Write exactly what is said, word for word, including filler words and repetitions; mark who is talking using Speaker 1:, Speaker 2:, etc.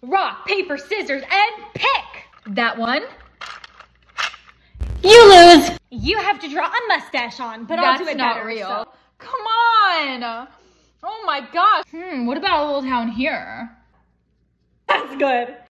Speaker 1: rock, paper, scissors, and pick.
Speaker 2: That one. You lose.
Speaker 1: You have to draw a mustache on, but
Speaker 2: That's
Speaker 1: I'll do it
Speaker 2: not
Speaker 1: better,
Speaker 2: real.
Speaker 1: so-
Speaker 2: Come on. Oh my gosh. Hmm, what about a little town here?
Speaker 1: That's good.